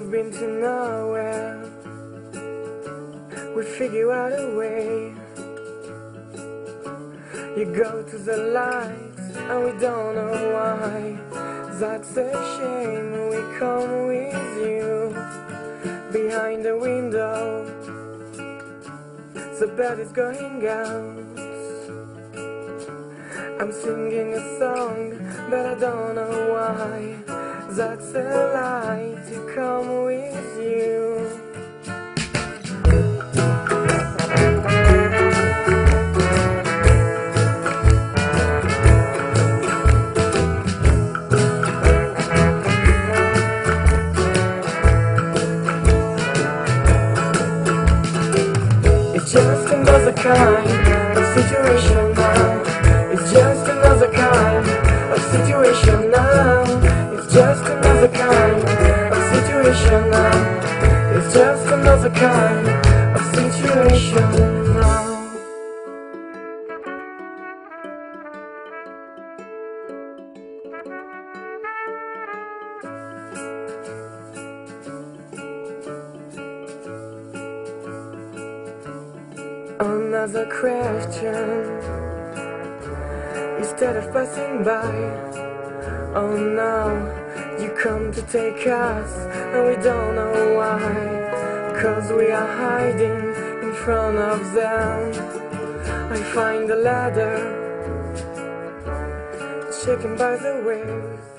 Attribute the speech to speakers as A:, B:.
A: We've been to nowhere. We figure out a way. You go to the lights and we don't know why. That's a shame. We come with you behind the window. The bed is going out. I'm singing a song, but I don't know why. That's a lie to come with you. It's just another kind of situation now. It's just another kind of situation now. It's just another kind of situation now. It's just another kind of situation now. Another question. Instead of passing by, oh no, you come to take us, and we don't know why. 'Cause we are hiding in front of them. I find a ladder, shaken by the waves.